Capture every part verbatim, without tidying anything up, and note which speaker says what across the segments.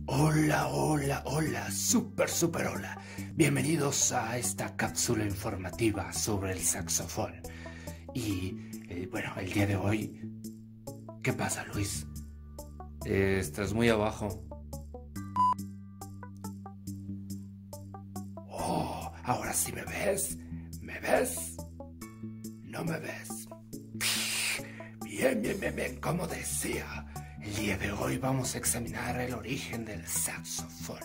Speaker 1: Hola, hola, hola, super, super hola. Bienvenidos a esta cápsula informativa sobre el saxofón. Y eh, bueno, el día de hoy... ¿Qué pasa, Luis?
Speaker 2: Eh, estás muy abajo.
Speaker 1: Oh, ahora sí me ves. ¿Me ves? ¿No me ves? Bien, bien, bien, bien, como decía. El día de hoy vamos a examinar el origen del saxofón.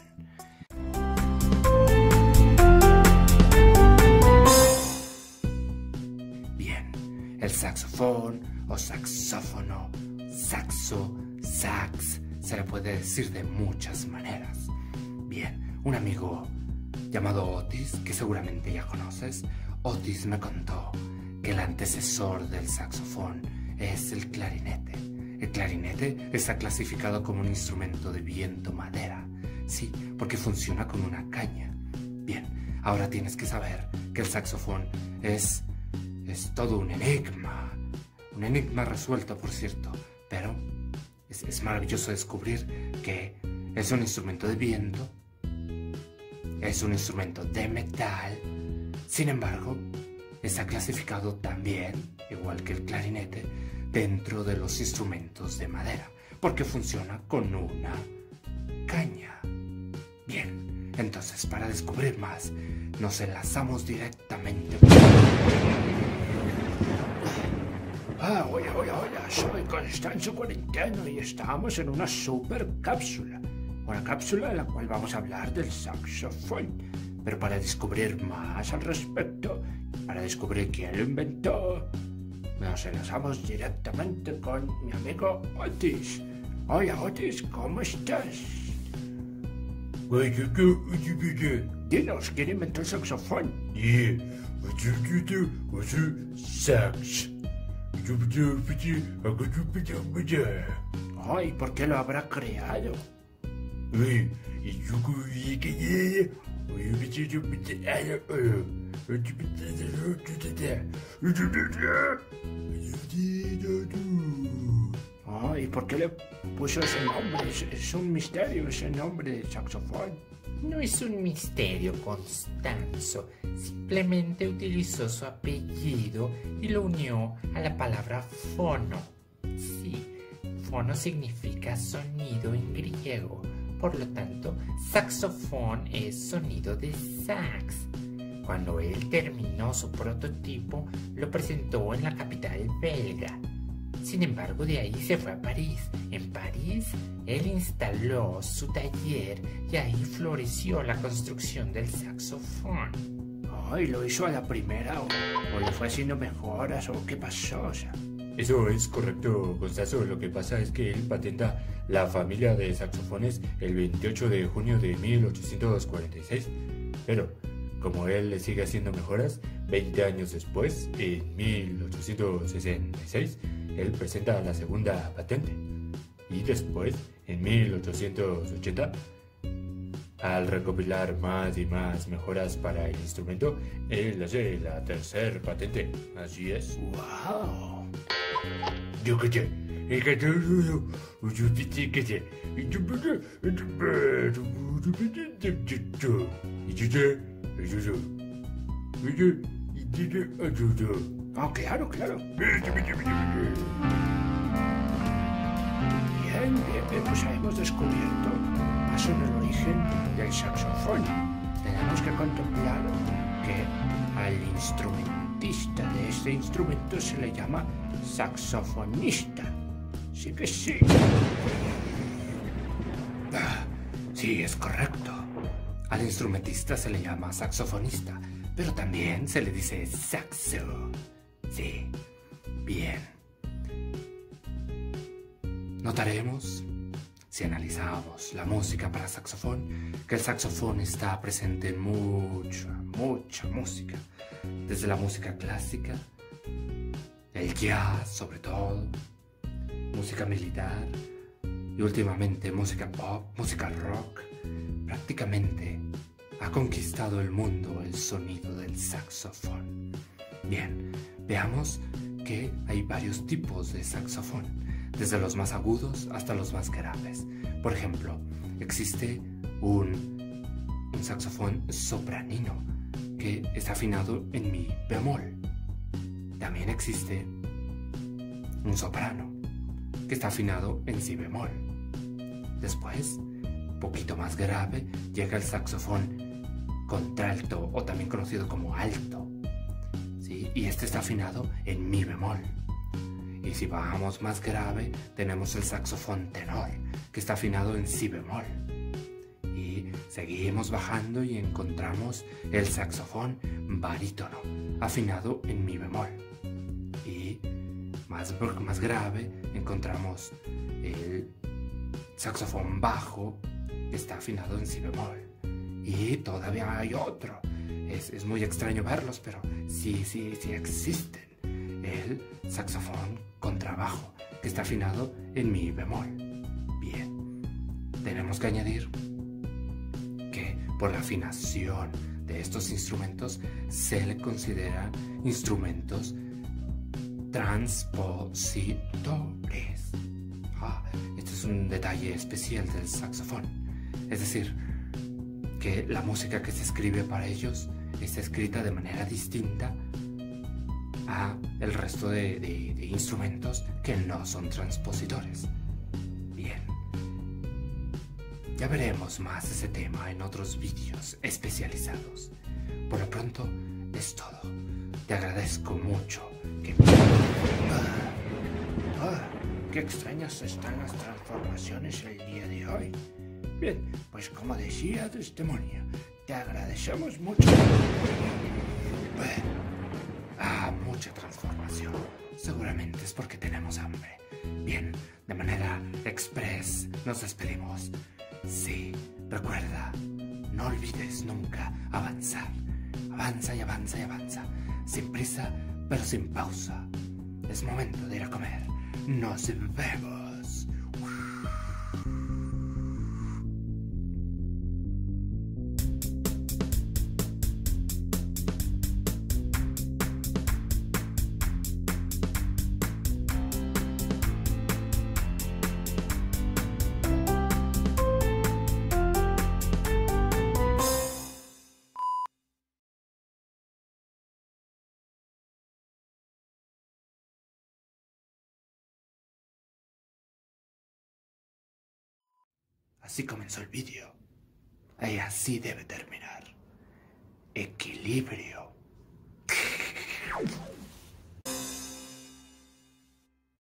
Speaker 1: Bien, el saxofón o saxófono, saxo, sax, se le puede decir de muchas maneras. Bien, un amigo llamado Otis, que seguramente ya conoces, Otis me contó que el antecesor del saxofón es el clarinete. El clarinete está clasificado como un instrumento de viento madera, sí, porque funciona con una caña. Bien, ahora tienes que saber que el saxofón es, es todo un enigma, un enigma resuelto, por cierto, pero es, es maravilloso descubrir que es un instrumento de viento, es un instrumento de metal, sin embargo, está clasificado también, igual que el clarinete, dentro de los instrumentos de madera, porque funciona con una caña. Bien, entonces para descubrir más, nos enlazamos directamente. Ah, hola, hola, hola, soy Constanzo Cuarenteno y estamos en una super cápsula. Una cápsula en la cual vamos a hablar del saxofón. Pero para descubrir más al respecto, para descubrir quién lo inventó, nos enlazamos directamente con mi amigo Otis. Hola Otis, ¿cómo estás? Dinos, ¿quién inventó el saxofón?
Speaker 3: Sax.
Speaker 1: Ay, ¿por qué lo habrá creado? Oh, ¿y por qué le puso ese nombre? Es, es un misterio ese nombre de saxofón.
Speaker 4: No es un misterio, Constanzo. Simplemente utilizó su apellido y lo unió a la palabra fono. Sí, fono significa sonido en griego. Por lo tanto, saxofón es sonido de sax. Cuando él terminó su prototipo, lo presentó en la capital belga. Sin embargo, de ahí se fue a París. En París, él instaló su taller y ahí floreció la construcción del saxofón.
Speaker 1: Ay, ¿lo hizo a la primera o, o le fue haciendo mejoras o qué pasó? O sea,
Speaker 2: Eso es correcto, Constanzo. Lo que pasa es que él patenta la familia de saxofones el veintiocho de junio de mil ochocientos cuarenta y seis. Pero, como él le sigue haciendo mejoras, veinte años después, en mil ochocientos sesenta y seis, él presenta la segunda patente. Y después, en mil ochocientos ochenta, al recopilar más y más mejoras para el instrumento, él hace la tercera patente. Así es.
Speaker 1: ¡wow!
Speaker 3: Yo que sé, el que te yo yo que sé,
Speaker 1: Oh, claro, claro. Bien, bien, bien, pues hemos descubierto más sobre el origen del saxofón. Tenemos que contemplar que al instrumentista de este instrumento se le llama saxofonista. Sí que sí. Ah, sí, es correcto. Al instrumentista se le llama saxofonista, pero también se le dice saxo. Sí, bien. Notaremos, si analizamos la música para saxofón, que el saxofón está presente en mucha, mucha música. Desde la música clásica, el jazz sobre todo, música militar y últimamente música pop, música rock. Prácticamente ha conquistado el mundo el sonido del saxofón. Bien, veamos que hay varios tipos de saxofón. desde los más agudos hasta los más graves. Por ejemplo, existe un, un saxofón sopranino que está afinado en mi bemol. También existe un soprano que está afinado en si bemol. Después, un poquito más grave, llega el saxofón contralto o también conocido como alto, ¿sí? Y este está afinado en mi bemol. Y si bajamos más grave, tenemos el saxofón tenor, que está afinado en si bemol. Y seguimos bajando y encontramos el saxofón barítono, afinado en mi bemol. Y más, más grave, encontramos el saxofón bajo, que está afinado en si bemol. Y todavía hay otro. Es, es muy extraño verlos, pero sí, sí, sí existen. El saxofón contrabajo, que está afinado en mi bemol. Bien, tenemos que añadir que por la afinación de estos instrumentos se le consideran instrumentos transpositores. Ah, este es un detalle especial del saxofón. Es decir, que la música que se escribe para ellos está escrita de manera distinta a el resto de, de, de instrumentos que no son transpositores. Bien, ya veremos más ese tema en otros vídeos especializados. Por lo pronto es todo. Te agradezco mucho que...
Speaker 3: Ah, ah, qué extrañas están las transformaciones el día de hoy. Bien, pues como decía Desdemonia, te agradecemos mucho.
Speaker 1: Ah, mucha transformación. Seguramente es porque tenemos hambre. Bien, de manera express nos despedimos. Sí, recuerda, no olvides nunca avanzar. Avanza y avanza y avanza. Sin prisa, pero sin pausa. Es momento de ir a comer. Nos vemos. Así comenzó el vídeo. Y así debe terminar. Equilibrio.